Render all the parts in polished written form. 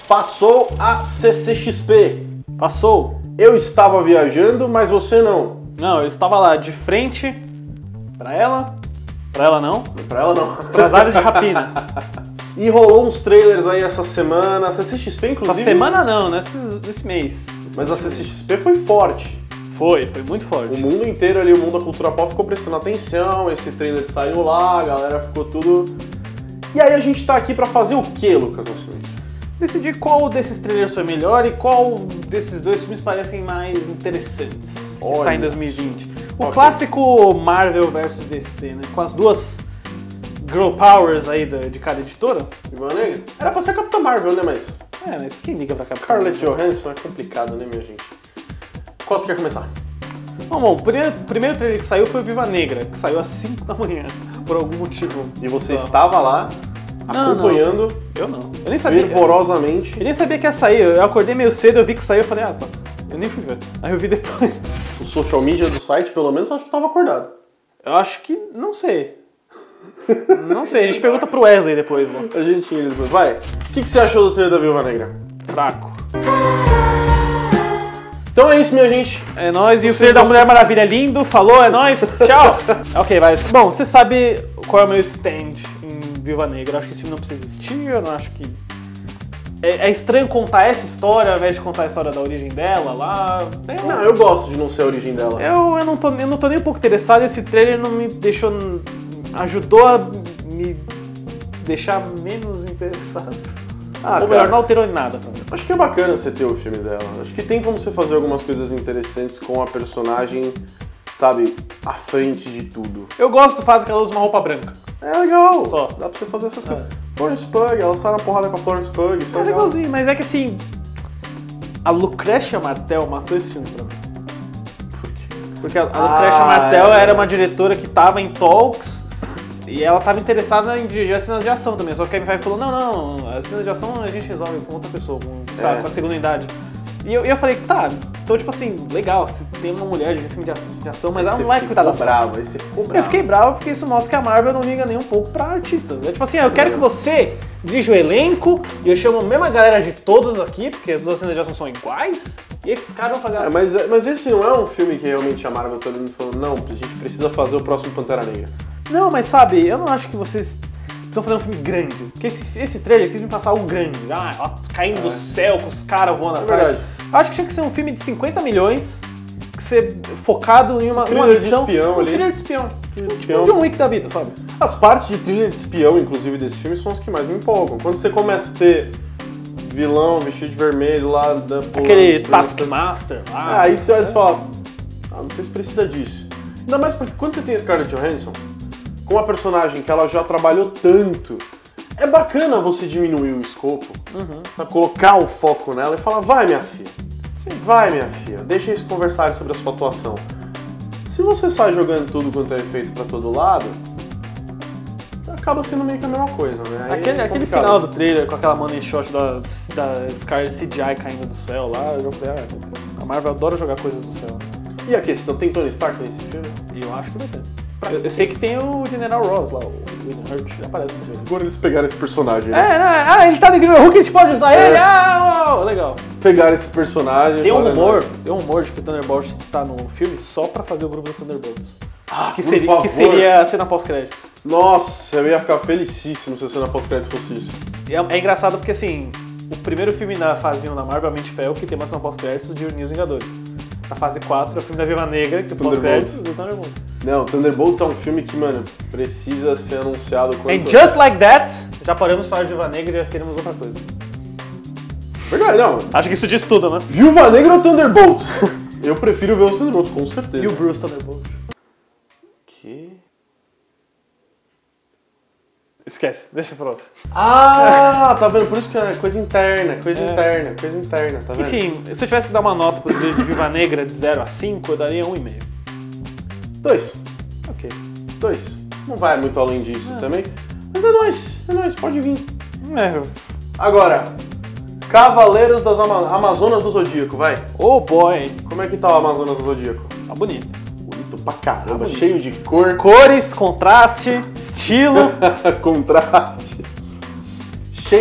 Passou a CCXP. Passou. Eu estava viajando, mas você não. Não, eu estava lá de frente pra ela. Pra ela não. Pra ela não. Pras aves de rapina. E rolou uns trailers aí essa semana. A CCXP, inclusive... Essa semana não, nesse mês. Mas a CCXP foi forte. Foi muito forte. O mundo inteiro ali, o mundo da cultura pop ficou prestando atenção. Esse trailer saiu lá, a galera ficou tudo... E aí a gente tá aqui pra fazer o quê, Lucas Nascimento? Decidir qual desses trailers foi melhor e qual desses dois filmes parecem mais interessantes. Que saem em 2020. O clássico Marvel vs DC, né? Com as duas Girl Powers aí de cada editora. Viúva Negra? Era pra ser a Capitã Marvel, né? Mas quem liga pra Capitã Scarlett Johansson é complicado, né, minha gente? Qual você quer começar? Bom, o primeiro trailer que saiu foi o Viúva Negra, que saiu às 5 da manhã, por algum motivo. E você estava lá, acompanhando... Não. Eu não. Eu nem sabia. Fervorosamente. Eu nem sabia que ia sair. Eu acordei meio cedo, eu vi que saiu, eu falei, tá. Eu nem fui ver. Aí eu vi depois. O social media do site, pelo menos, eu acho que tava acordado. Eu acho que... não sei. Não sei, a gente pergunta pro Wesley depois, né? A gente tinha ele depois. Vai, o que você achou do trailer da Viúva Negra? Fraco. Então é isso, minha gente. É nóis. E o trailer da Mulher Maravilha é lindo. Falou, é nóis. Tchau. Ok, vai. Bom, você sabe qual é o meu stand em Viúva Negra. Eu acho que esse filme não precisa existir. Eu não acho que... É estranho contar essa história ao invés de contar a história da origem dela lá. Não, eu gosto de não ser a origem dela. Eu não tô nem um pouco interessado. Esse trailer não me deixou... ajudou a me deixar menos interessado. Ou melhor, não alterou em nada pra mim. Acho que é bacana você ter o filme dela. Acho que tem como você fazer algumas coisas interessantes com a personagem, sabe, à frente de tudo. Eu gosto do fato que ela usa uma roupa branca. É legal. Só. Dá pra você fazer essas coisas. Florence Pugh, ela sai na porrada com a Florence Pugh. Isso é legal. Legalzinho, mas é que assim... a Lucrecia Martel matou esse filme pra mim. Por quê? Porque a Lucrecia Martel era uma diretora que tava em talks... E ela estava interessada em dirigir as cenas de ação também, só que a Kevin Feige falou, não, as cenas de ação a gente resolve com outra pessoa, com a segunda idade. E eu falei, tá, então tipo assim, legal, se tem uma mulher dirigindo filme de ação, mas ela não vai cuidar da ação. Aí você ficou bravo. Eu fiquei bravo porque isso mostra que a Marvel não liga nem um pouco pra artistas. É tipo assim, eu quero que você dirija o elenco, e eu chamo a mesma galera de todos aqui, porque as duas cenas de ação são iguais, e esses caras vão fazer assim. Mas esse não é um filme que realmente a Marvel tá olhando e falando, não, a gente precisa fazer o próximo Pantera Negra. Não, mas sabe, eu não acho que vocês precisam fazer um filme grande. Porque esse trailer quis me passar algo grande. Ela caindo do céu, com os caras voando atrás. Verdade. Eu acho que tinha que ser um filme de 50 milhões, que ser focado em uma thriller de missão. espião ali. Thriller de espião. Tipo Um John Wick da vida, sabe? As partes de thriller de espião, inclusive, desse filme, são as que mais me empolgam. Quando você começa a ter vilão vestido de vermelho lá da... Aquele Taskmaster lá. Aí você fala, não sei se precisa disso. Ainda mais porque quando você tem a Scarlett Johansson, com uma personagem que ela já trabalhou tanto, é bacana você diminuir o escopo, pra colocar o foco nela e falar, vai minha filha, vai minha filha, deixa eles conversarem sobre a sua atuação. Se você sai jogando tudo quanto é efeito pra todo lado, acaba sendo meio que a mesma coisa, né? Aquele final do trailer com aquela money shot da Scarlett CGI caindo do céu lá, eu falei, a Marvel adora jogar coisas do céu. E a questão, tem Tony Stark nesse filme? Eu acho que vai ter. Eu sei que tem o General Ross lá, o William Hurt, aparece no filme. Agora eles pegaram esse personagem, né? Ele tá no Green Hulk, a gente pode usar ele, legal. Pegaram esse personagem... Tem um rumor de que o Thunderbolts tá no filme só pra fazer o grupo dos Thunderbolts. Que seria a cena pós-créditos. Nossa, eu ia ficar felicíssimo se a cena pós-créditos fosse isso. É engraçado porque, assim, o primeiro filme da fase 1 da Marvel, Mente de Ferro, que tem uma cena pós-créditos de Unir os Vingadores. A fase 4 é o filme da Viúva Negra, que tem pós-créditos do Thunderbolts. Não, Thunderbolts é um filme que, mano, precisa ser anunciado quanto... And just like that, já paramos só de Viúva Negra e já queremos outra coisa. Verdade, não. Acho que isso diz tudo, né? Viúva Negra ou Thunderbolts? Eu prefiro ver os Thunderbolts, com certeza. E o Bruce Thunderbolt? Que... Esquece, deixa pra outro. Tá vendo? Por isso que é coisa interna, coisa interna, tá vendo? Enfim, se eu tivesse que dar uma nota pro trailer de Viúva Negra de 0 a 5, eu daria 1,5. 2. Ok. 2. Não vai muito além disso também. Mas é nóis, pode vir. Agora, Cavaleiros das Amazonas do Zodíaco, vai. Oh boy. Como é que tá o Amazonas do Zodíaco? Tá bonito. Bonito pra caramba, cheio de cor. Cores, contraste, estilo. Contraste. Cheio de cor.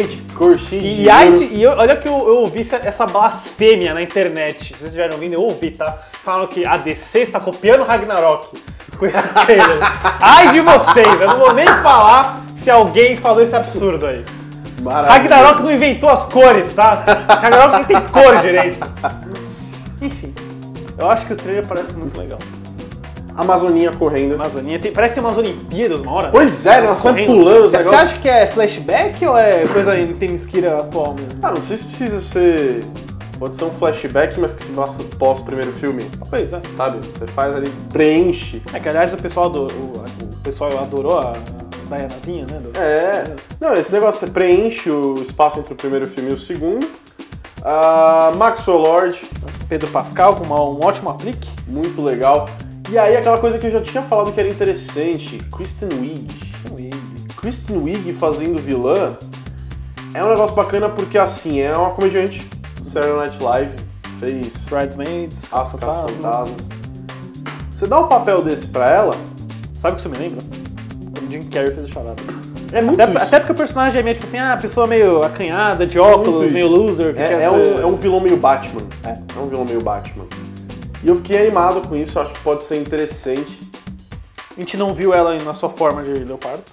coxinha de E olha que eu ouvi essa blasfêmia na internet. Vocês já ouvindo? Eu ouvi, tá? Falam que a DC está copiando Ragnarok com esse trailer. Ai de vocês, eu não vou nem falar se alguém falou esse absurdo aí. Ragnarok não inventou as cores, tá? Ragnarok nem tem cor direito. Enfim, eu acho que o trailer parece muito legal. Amazoninha correndo. Amazoninha, parece que tem umas Olimpíadas uma hora. Pois é, nós estamos pulando. Você acha que é flashback ou é coisa em Themyscira atual mesmo? Ah, não sei se precisa ser... Pode ser um flashback, mas que se passa pós o primeiro filme. Pois é. Sabe? Você faz ali, preenche. É que aliás o pessoal adorou a Dianazinha, né? Não, esse negócio, você preenche o espaço entre o primeiro filme e o segundo. Maxwell Lord. Pedro Pascal com um ótimo aplique. Muito legal. E aí aquela coisa que eu já tinha falado que era interessante, Kristen Wiig fazendo vilã é um negócio bacana porque assim, é uma comediante do Saturday Night Live, fez Bridesmaids, As Caça-Fantasmas. Você dá um papel desse pra ela, sabe o que isso me lembra? Quando Jim Carrey fez a Charada. É muito até porque o personagem é meio tipo assim, pessoa meio acanhada, de óculos, meio loser. É um vilão meio Batman. É um vilão meio Batman. E eu fiquei animado com isso, acho que pode ser interessante. A gente não viu ela na sua forma de leopardo.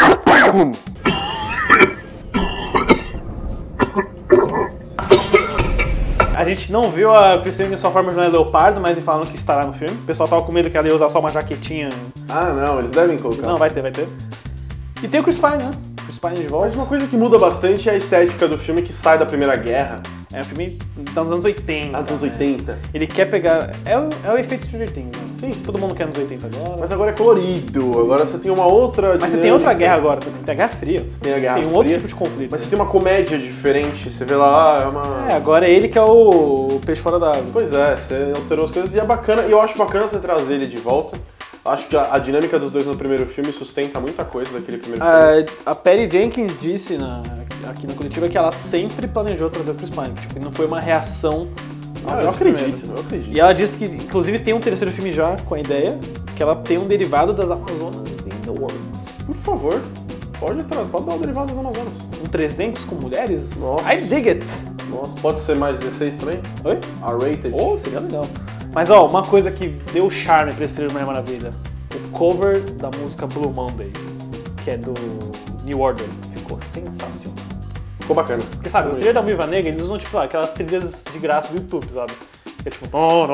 A gente não viu a Kristen em sua forma de leopardo, mas falaram que estará no filme. O pessoal tava com medo que ela ia usar só uma jaquetinha. Ah, não, eles devem colocar. Não, vai ter. E tem o Chris Pine, né? Chris Pine de volta. Mas uma coisa que muda bastante é a estética do filme que sai da Primeira Guerra. É um filme dos anos 80. Dos anos 80. Ele quer pegar... É o efeito Stranger Things, né? Sim, todo mundo quer nos 80 agora. Mas agora é colorido, agora você tem uma outra... Mas você tem outra guerra agora também, tem a Guerra Fria. Tem a Guerra Fria. Tem um outro tipo de conflito. Mas você tem uma comédia diferente, você vê lá, é uma... agora é ele que é o peixe fora da água. Pois é, você alterou as coisas e é bacana, e eu acho bacana você trazer ele de volta. Acho que a dinâmica dos dois no primeiro filme sustenta muita coisa daquele primeiro filme. A Patty Jenkins disse aqui na coletiva que ela sempre planejou trazer o Chris Pine. Tipo, não foi uma reação ao eu acredito. E ela disse que, inclusive, tem um terceiro filme já com a ideia que ela tem um derivado das Amazonas in the Works. Por favor, pode dar um derivado das Amazonas. Um 300 com mulheres? Nossa. I dig it! Nossa, pode ser mais 16 também? Oi? R-rated. Seria legal. Mas ó, uma coisa que deu charme pra esse trailer Mulher Maravilha, o cover da música Blue Monday, que é do New Order, ficou sensacional. Ficou bacana. Porque sabe, o trailer da Viúva Negra, eles usam tipo aquelas trilhas de graça do YouTube, sabe? É tipo...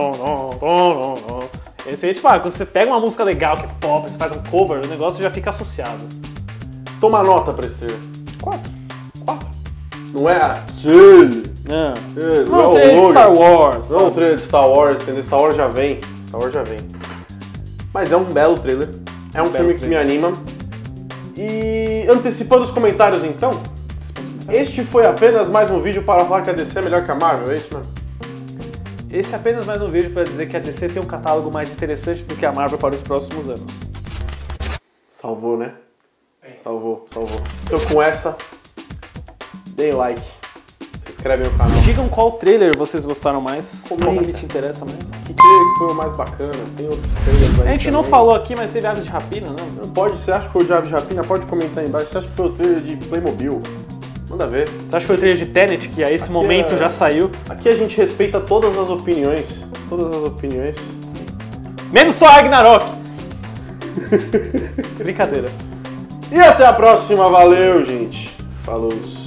Esse aí, tipo, quando você pega uma música legal que é pop, você faz um cover, o negócio já fica associado. Toma nota pra esse trailer. 4. Não é aquele. Não é o trailer de Star Wars. Não é o trailer de Star Wars, entendeu? Star Wars já vem. Mas é um belo trailer. É um filme que me anima. E antecipando os comentários então, este foi apenas mais um vídeo para falar que a DC é melhor que a Marvel, é isso, mano? Esse é apenas mais um vídeo para dizer que a DC tem um catálogo mais interessante do que a Marvel para os próximos anos. Salvou, né? Salvou. Então com essa, deem like, se inscrevem no canal. Digam qual trailer vocês gostaram mais, qual filme te interessa mais. Que trailer foi o mais bacana? Tem outros trailers aí. A gente não falou aqui, mas teve Aves de Rapina, não? Não pode, você acha que foi o de Aves de Rapina? Pode comentar aí embaixo. Você acha que foi o trailer de Playmobil? Manda ver. Você acha que foi o trailer de Tenet, que a esse momento já saiu? Aqui a gente respeita todas as opiniões. Sim. Menos Thor Ragnarok! Brincadeira. E até a próxima, valeu, gente. Falou.